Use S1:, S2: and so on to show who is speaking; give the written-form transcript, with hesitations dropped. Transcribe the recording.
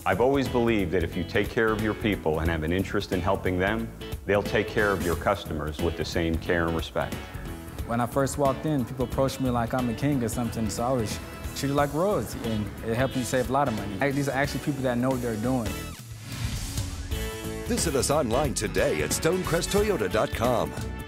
S1: I've always believed that if you take care of your people and have an interest in helping them, they'll take care of your customers with the same care and respect.
S2: When I first walked in, people approached me like I'm a king or something, so I was treated like royalty, and it helped me save a lot of money. These are actually people that know what they're doing.
S3: Visit us online today at stonecresttoyota.com.